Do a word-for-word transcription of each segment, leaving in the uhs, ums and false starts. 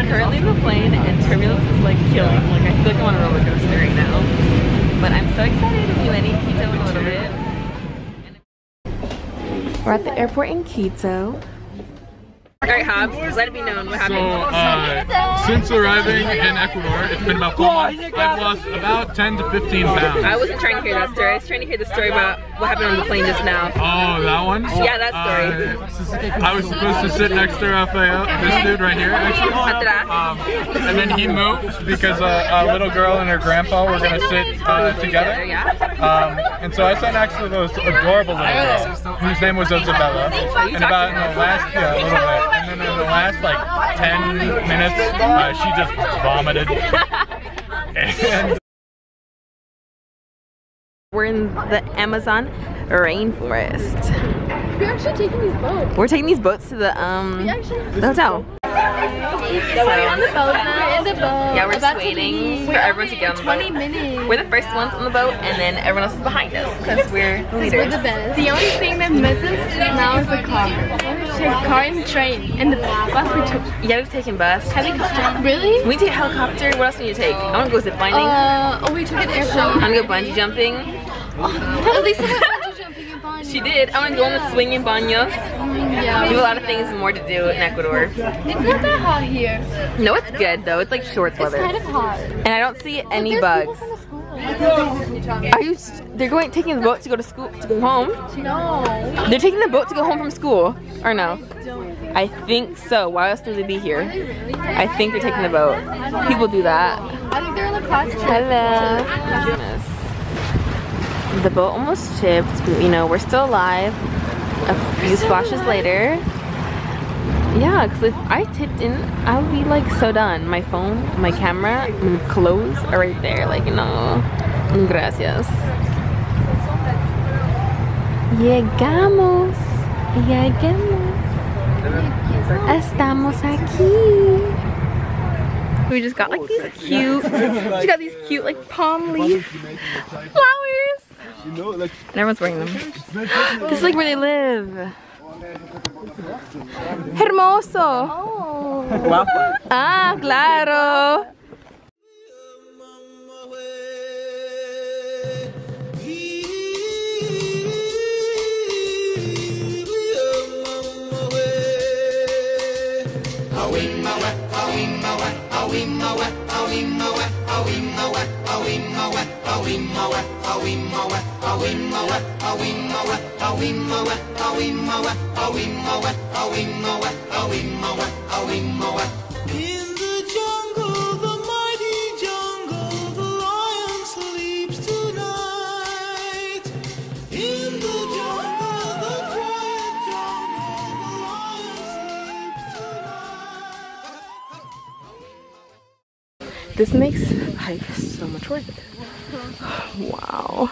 currently in the plane and turbulence is like killing. Like I feel like I'm on a roller coaster right now. But I'm so excited to be landing Quito in a little bit. We're at the airport in Quito. Alright, Hobbs, let it be known what happened. So, uh, since arriving in Ecuador, it's been about four months, I've lost about ten to fifteen pounds. I wasn't trying to hear that story. I was trying to hear the story about what happened on the plane just now. Oh, that one? Yeah, that story. Uh, I was supposed to sit next to Rafael, this dude right here, actually. Um, and then he moved because a, a little girl and her grandpa were going to sit uh, together. Um, and so I sat next to those adorable little girl, whose name was Isabella. And about in the last, yeah, a little bit. And then in the last like ten minutes, uh, she just vomited. And we're in the Amazon rainforest. We're actually taking these boats. We're taking these boats to the um the hotel. So we're on the boat now, in the boat. Yeah, we're just waiting for everyone to get on the boat. twenty minutes. We're the first ones on the boat, and then everyone else is behind us because we're the leaders. We're the best. The only thing that misses now is the car. Car and train and the bus we took. Yeah, we've taken bus. Helicopter. Really? We take helicopter. What else do we need to take? I want to go zip lining. Uh, oh, we took an airplane. I'm gonna go bungee jumping. Oh, at least I went bungee jumping in Baños. She did. I want to go on the swing in Baños. Yeah. We have a lot of things more to do in Ecuador. It's not that hot here. No, it's good though. It's like shorts weather. It's kind of hot. And I don't see any But bugs. there's people from the school. Are you? They're going taking the boat to go to school to go home? No. They're taking the boat to go home from school, or no? I think so. Why else would they be here? I think they're taking the boat. People do that. I think they're on a class trip. Hello. The boat almost chipped, but you know, we're still alive. A few splashes later. Yeah, because if I tipped in, I would be like so done. My phone, my camera, my clothes are right there. Like, you know, gracias. Llegamos. Llegamos. Estamos aquí. We just got like these cute, we got these cute like palm leaf flowers. And everyone's wearing them. This is like where they live. Hermoso. Oh. Ah, claro. In the jungle, the mighty jungle, the lion sleeps tonight. In the jungle, the quiet jungle, the lion sleeps tonight. This makes the hike so much worth it. Wow.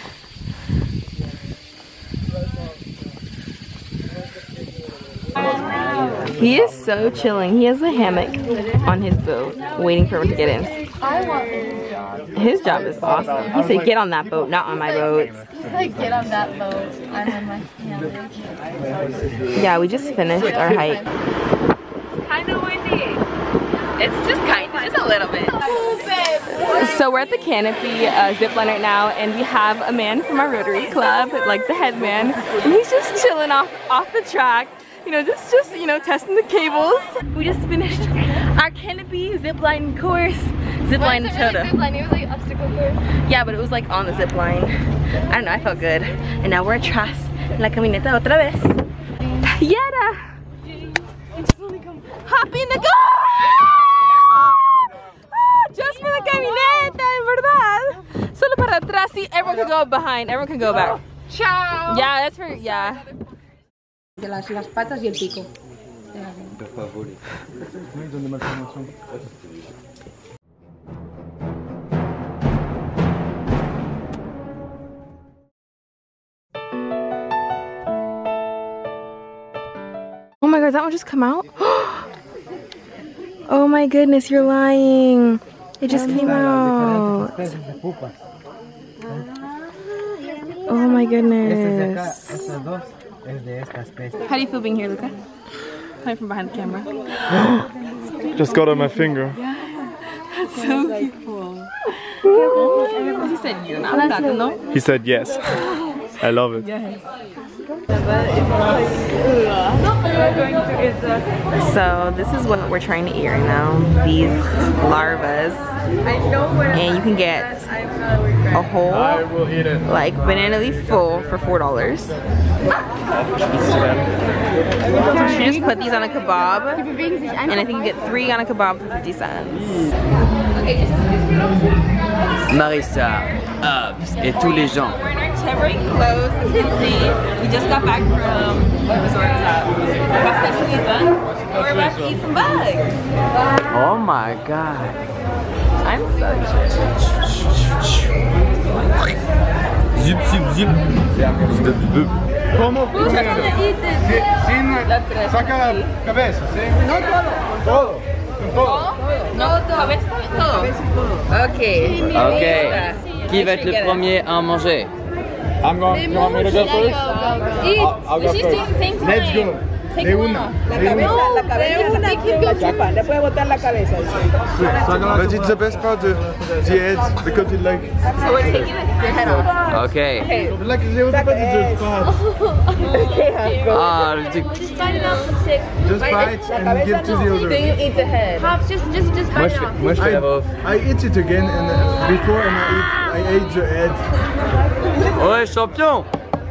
He is so chilling. He has a hammock on his boat, waiting for everyone to get in. I want his job. His job is awesome. He said, "Get on that boat, not on my boat." He's like, get on that boat. I'm on my hammock. Yeah, we just finished our hike. Kind of windy. It's just kind of, just a little bit. So we're at the Canopy uh, zip line right now, and we have a man from our Rotary Club, like the head man, and he's just chilling off off the track. You know, just, just, you know, testing the cables. We just finished our Canopy zip line course. Zip line Tota. It was like obstacle course. Yeah, but it was like on the zip line. I don't know, I felt good. And now we're atrás en la camioneta otra vez. Yara! Hop in the car! Just for the camioneta, en verdad. Solo para atrás. See, everyone can go behind. Everyone can go back. Ciao! Yeah, that's for, yeah. De las, las patas y el pico. Oh my god, that one just come out? Oh my goodness, you're lying. It just came out. Oh my goodness. How do you feel being here, Luca? Coming from behind the camera. Just got on my finger. That's so cool. He said you're not that, no? He said yes. I love it. Yes. So this is what we're trying to eat right now. These larvas. And you can get a whole I will eat it. like banana leaf full for four dollars. So she just put these on a kebab, and I think you get three on a kebab for fifty cents. Marissa, Hobbs, et tous les gens. We're in our temporary clothes, as you can see. We just got back from, what resort is that? Costa Suiza. We're about to eat some bugs. Oh my god. I'm so Zip, zip, zip. ¿Cómo? Sin, saca la cabeza, ¿sí? No todo. Todo. Todo. No, cabeza, todo. Ok. Ok. Qui va être le premier à en manger? I'm going. You want me to go first? I'll, I'll go first. Let's go. De una. De una. But it's the best part of the head because it like. So we're taking the head off. Okay. Like the other part is the part. Ah, le truc. Just bite it off the stick. Just bite and give to the other. Then you eat the head. Pops, just, just, just Moi bite je it fais, off. moi je fais la voix off. I eat it again and uh, before and I eat I ate the head. Ouais, champion!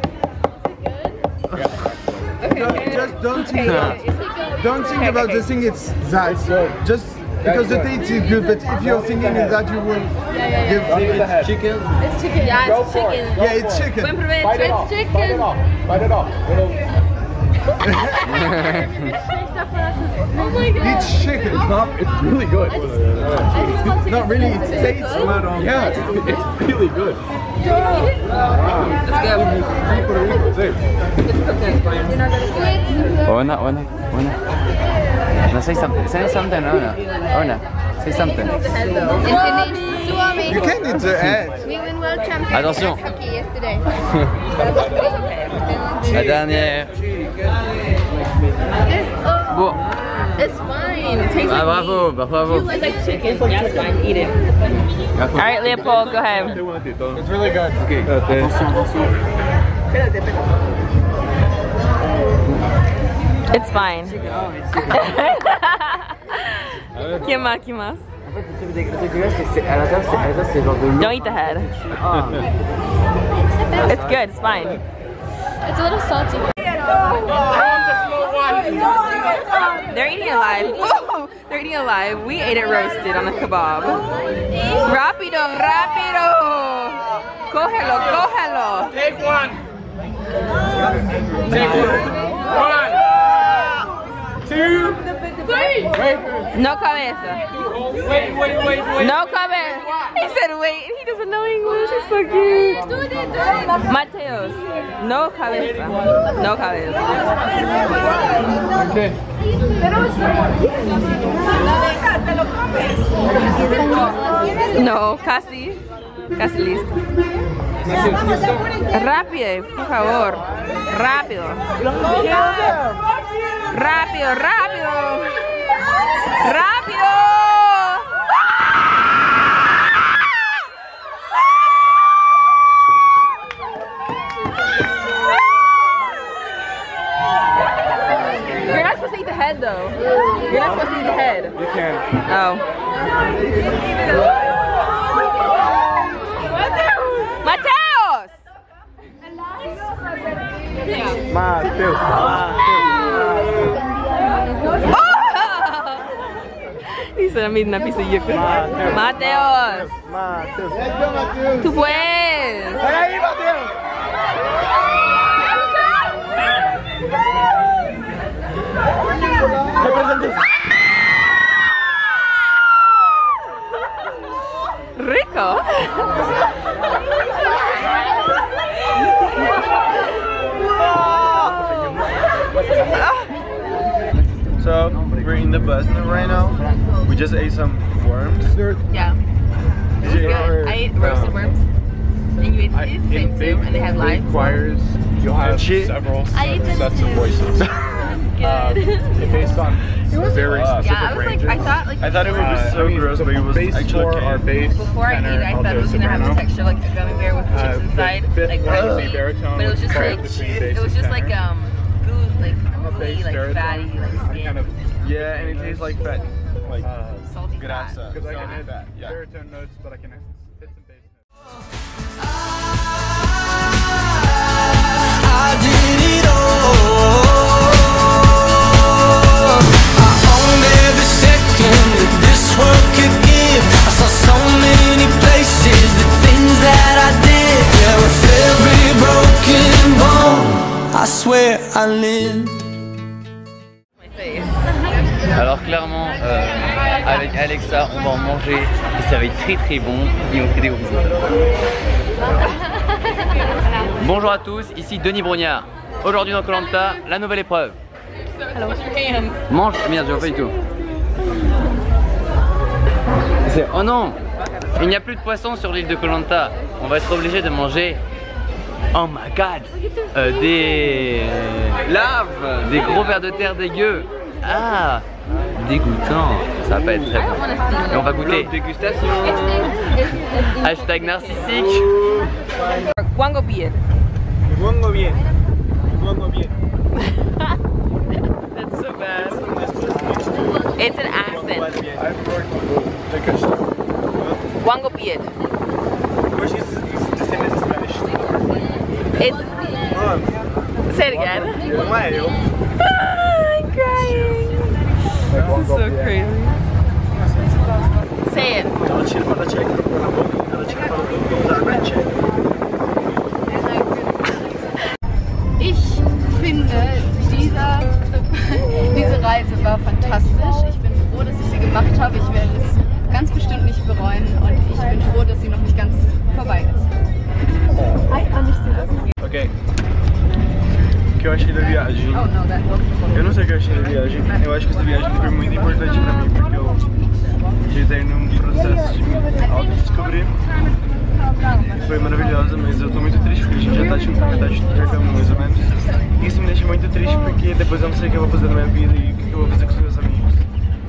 No, just don't think about don't think about the thing it's that. Just because the taste is good, but if you're thinking that you will give it Chicken? It's chicken. Yeah, it's chicken. yeah, it's chicken. Buen provecho. It's chicken. Bite it off. Oh my god. It's chicken. It's really good. I just want to Not really. It tastes yeah, it's, it's really good. Ona, Ona, Ona. No, say something. Say something, Ona. Ona, say something. You can eat the head. We win world champions Attention. at hockey yesterday. La dernière. Bon. It's fine. It tastes Ah, like bravo, meat. bravo. It's like chicken. Yeah, it's fine. Eat it. All right, Leopold, go ahead. It's really good. It's fine. ¿Quién más? ¿Quién más? Don't eat the head. It's good. It's fine. It's a little salty. They're eating it live. Whoa! They're eating it live. We ate it roasted on a kebab. Rápido, rápido! Cógelo, cógelo. Take one. Take one. One. Two. Three. Wait. No cabeza. Wait, wait, wait, wait. No cabeza. He said wait. He doesn't know English. It's so cute. Mateos. No cabeza. No cabeza. Okay. No, casi. Casi listo. Rápido, por favor. Rápido. Rápido, rápido. Rápido. You're not supposed to eat the head though. You're not supposed to eat the head. You can. Oh. Mateos! Mateus. Oh! He said I'm eating a piece of yuca. Mateos! Mateus. Let's go, Mateus. Tú puedes. Ven ahí, Mateus. Rico. So we're in the bus right now. We just ate some worms. Yeah. It was good. I ate roasted worms. And you ate I- the same too, and they had live. Requires you'll have I several ate them sets too. of voices. Good. based on very specific Yeah, I was like, I thought like I thought it would be so I mean, gross, the but it was base actually for our okay. bass before I ate tenor, it, I thought it alto, was gonna have the soprano. texture like a gummy bear with Uh, chips the inside, fifth like one would crunchy. be baritone, But it was just part like between it bass was and just like tenor. um goo, like I'm a gooey, bass like baritone. fatty, like I'm skin. kind of Yeah, and it tastes like fat. Like uh, salty fat. grasa. because I can Salty hit fat, yeah. baritone notes, but I can hit some bass notes. I did it all. I owned every second that this world could give. I saw so many places, the things that I did. Yeah, with every broken bone, I swear I lived. My face. Alors clairement, euh, avec Alexa, on va en manger et ça va être très très bon et on fait des gros bisous. Bonjour à tous, ici Denis Brognard. Aujourd'hui dans Koh Lanta, la nouvelle épreuve. Mange, merde, je vois pas du tout. C'est- Oh non, il n'y a plus de poissons sur l'île de Koh Lanta. On va être obligé de manger. Oh my god, euh, des larves, des gros vers de terre dégueux. Ah, dégoûtant. Ça va pas être très bon. Et on va goûter. Dégustation. Hashtag narcissique. Wango beard. Guango bien. Guango bien. That's so bad. It's an accent. Wango beard. Which is the same as Spanish. It's. Say it again. Não é eu. I'm crying. This is so crazy. Say it. Ela tira para check na boca, ela tira para o da check. Ich finde, dieser, diese Reise war fantastisch. Ich bin froh, dass ich sie gemacht habe. Ich werde es ganz bestimmt nicht bereuen und ich bin froh, dass sie noch nicht ganz vorbei ist. Ok. O que eu achei da viagem? Oh no, that looks Eu não sei o que eu achei da viagem. Eu acho que essa viagem foi muito importante pra mim, porque eu entrei num processo de me autodescobrir. Foi maravilhosa, mas eu tô muito triste porque a gente já tá tipo na metade do intercâmbio, mais ou menos. Isso me deixa muito triste porque depois eu não sei o que eu vou fazer na minha vida e o que eu vou fazer com os meus amigos.